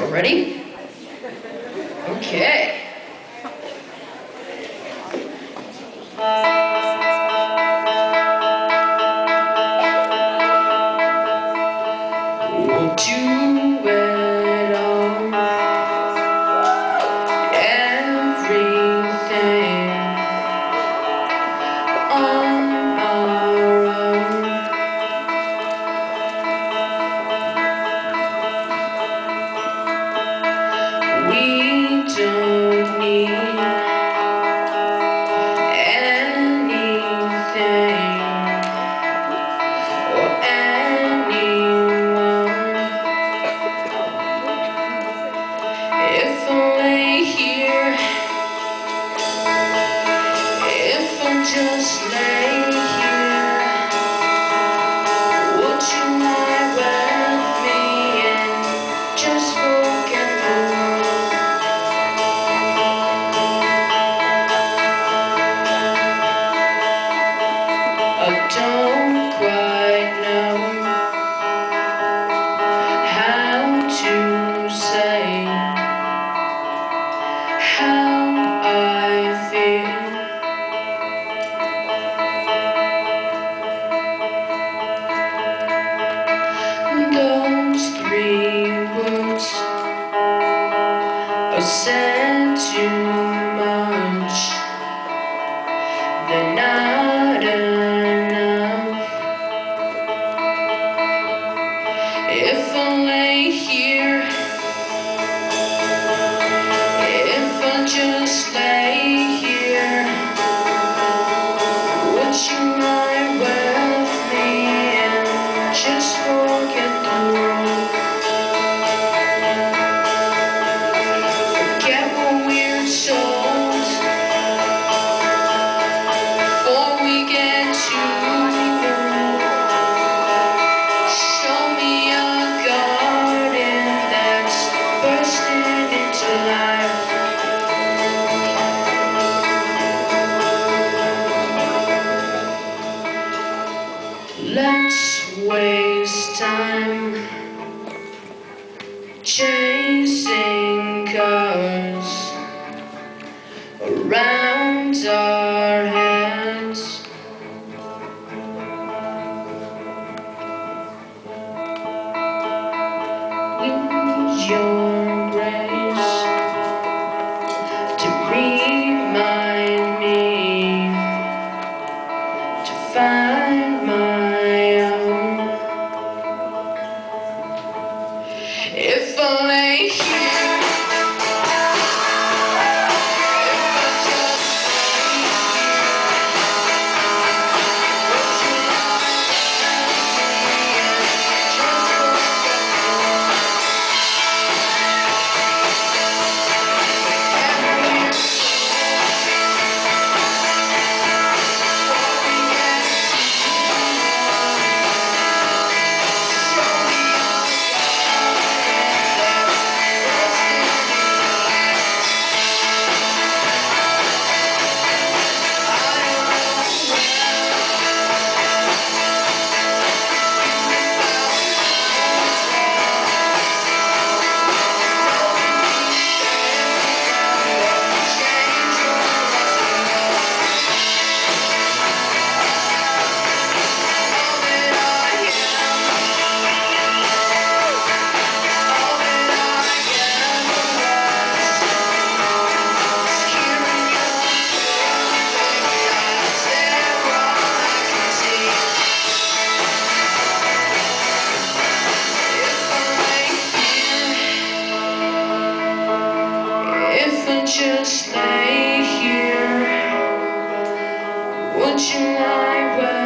Ready? Okay. We'll do it all, everything on our own. We don't need anything or anyone. If I lay here, if I just lay here, would you lie with me and just forget the world? I don't quite know how to say how I feel. Those three words are said too much. They're not enough. If I lay here, if I just lay here, would you lie with me and just forget the world? Forget what we're told before we get too old. Show me a garden that's bursting into life. Let's waste time chasing cars around our heads. Use your grace to remind me to find my own. If I lay here, if I just lay here, would you lie with me and just forget the world? If I just lay here, would you lie with